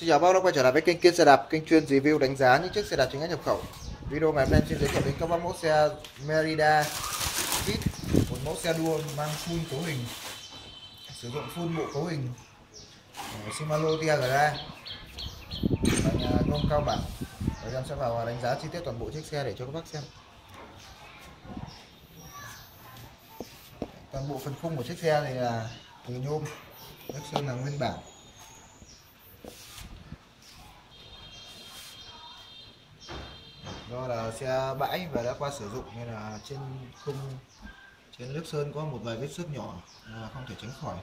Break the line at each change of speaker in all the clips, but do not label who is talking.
Xin chào bác đã quay trở lại với kênh Kiên Xe Đạp, kênh chuyên review đánh giá những chiếc xe đạp chính hãng nhập khẩu. Video ngày hôm nay xin giới thiệu đến các bác mẫu xe Merida Fit, một mẫu xe đua mang full cấu hình, sử dụng full bộ cấu hình Shimano Tiagra, bánh nhôm cao bản. Rồi em sẽ vào đánh giá chi tiết toàn bộ chiếc xe để cho các bác xem. Toàn bộ phần khung của chiếc xe này là từ nhôm, nước sơn là nguyên bản. Do là xe bãi và đã qua sử dụng nên là trên khung, trên nước sơn có một vài vết xước nhỏ là không thể tránh khỏi.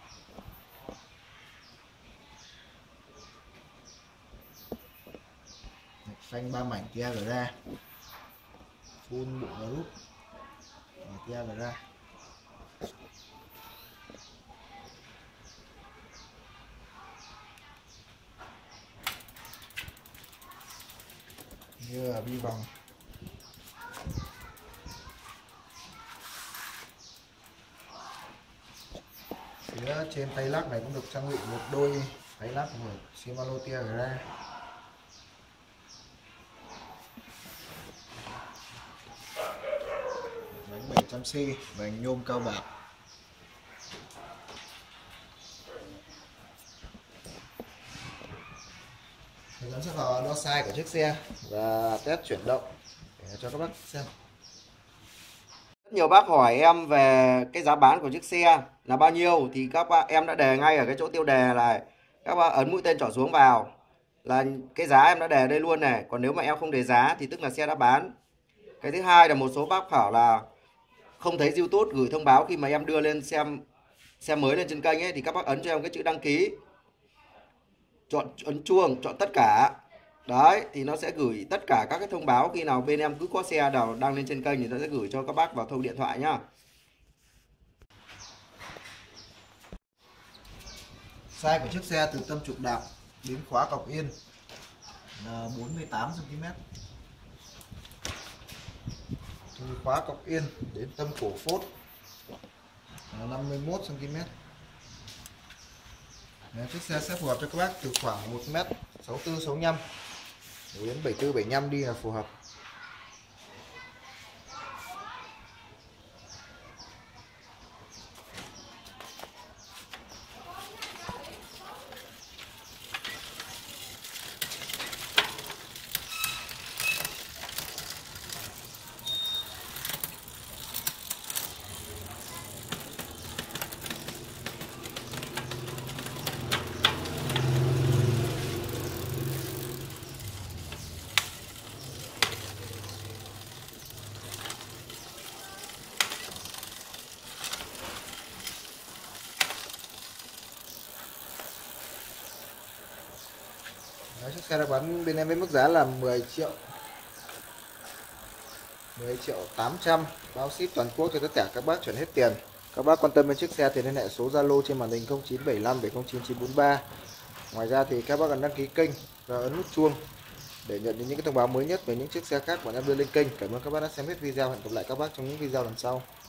Phanh 3 mảnh Tiagra, full bộ group Tiagra. Như là bi vòng, phía trên tay lắc này cũng được trang bị một đôi tay lắc của Shimano Tiagra. Bánh 700C, vành nhôm cao bạc. Mình sẽ vào đo size của chiếc xe và test chuyển động để cho các bác xem.
Rất nhiều bác hỏi em về cái giá bán của chiếc xe là bao nhiêu thì các bác em đã đề ngay ở cái chỗ tiêu đề này, các bác ấn mũi tên trỏ xuống vào là cái giá em đã đề đây luôn này. Còn nếu mà em không đề giá thì tức là xe đã bán. Cái thứ hai là một số bác bảo là không thấy YouTube gửi thông báo khi mà em đưa lên xem xe mới lên trên kênh ấy, thì các bác ấn cho em cái chữ đăng ký, ấn chuông, chọn tất cả. Đấy thì nó sẽ gửi tất cả các cái thông báo khi nào bên em cứ có xe nào đăng lên trên kênh thì nó sẽ gửi cho các bác vào thông điện thoại nhá.
Size của chiếc xe từ tâm trục đạp đến khóa cọc yên là 48 cm. Từ khóa cọc yên đến tâm cổ phốt là 51 cm. Chiếc xe sẽ phù hợp cho các bác từ khoảng 1m64-65 đến 74-75 đi là phù hợp. Đấy, chiếc xe đã bán bên em với mức giá là 10 triệu 800, bao ship toàn quốc cho tất cả các bác, chuyển hết tiền. Các bác quan tâm đến chiếc xe thì liên hệ số Zalo trên màn hình 0975 709 943. Ngoài ra thì các bác cần đăng ký kênh và ấn nút chuông để nhận những cái thông báo mới nhất về những chiếc xe khác bọn em đưa lên kênh. Cảm ơn các bác đã xem hết video, hẹn gặp lại các bác trong những video lần sau.